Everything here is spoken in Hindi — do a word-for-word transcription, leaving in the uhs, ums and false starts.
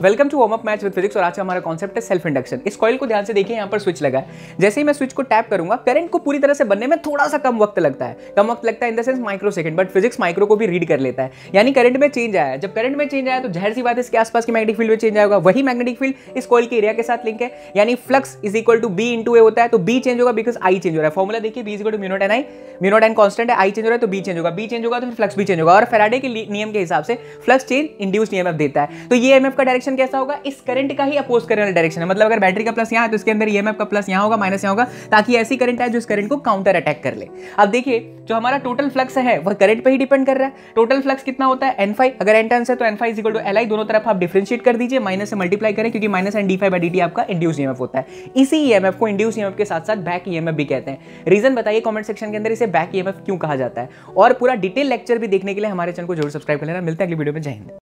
Welcome to warm up match with physics और आज का हमारा कॉन्सेप्ट है सेल्फ इंडक्शन। इस कॉइल को ध्यान से देखिए, यहाँ पर स्विच लगा है। जैसे ही मैं स्विच को टैप करूंगा करंट को पूरी तरह से बनने में थोड़ा सा कम वक्त लगता है कम वक्त लगता है in the sense micro second, but physics micro को भी रीड कर लेता है। यानी करंट में चेंज आया है। जब करंट में चेंज आया तो जाहिर सी बात है इसके आसपास की मैग्नेटिक फील्ड में चेंज आएगा। वही मैग्नेटिक फील्ड इस कॉइल के एरिया के साथ लिंक है, यानी flux is equal to B into A होता है। तो बी चेंज होगा बिकॉज आई चेंज हो रहा है। फॉर्मुला देखिए, B is equal to mu not N I, mu not N constant है, आई चेंज हो रहा है तो बी चेंज होगा, बी चेंज होगा तो फिर फ्लक्स भी चेंज होगा। और फैराडे के नियम के हिसाब से फ्लक्स चेंज इंड्यूस्ड ईएमएफ देता है। तो ये ईएमएफ का डायरेक्शन कैसा होगा? इस करंट का ही अपोज करने वाला डायरेक्शन है। मतलब अगर बैटरी का प्लस यहाँ है तो इसके अंदर ईएमएफ का प्लस यहाँ होगा, माइनस यहाँ होगा, ताकि ऐसी करंट आए जो इस करंट को काउंटर अटैक कर ले। अब देखिए, जो हमारा टोटल फ्लक्स है वह करंट पे ही डिपेंड कर रहा है। टोटल फ्लक्स कितना होता है? N phi. अगर एन टर्न्स है तो N phi is equal to L I. दोनों तरफ आप डिफरेंशिएट कर दीजिए, माइनस से मल्टीप्लाई करें, क्योंकि minus N D phi by D T आपका इंड्यूस ईएमएफ होता है। इसी ईएमएफ को इंड्यूस ईएमएफ के साथ साथ बैक ईएमएफ भी कहते हैं। रीजन बताइए कमेंट सेक्शन के अंदर, इसे बैक ईएमएफ क्यों कहा जाता है। और पूरा डिटेल लेक्चर भी देखने के लिए हमारे चैनल को जरूर सब्सक्राइब कर लेना। मिलते हैं अगली वीडियो में। जय हिंद।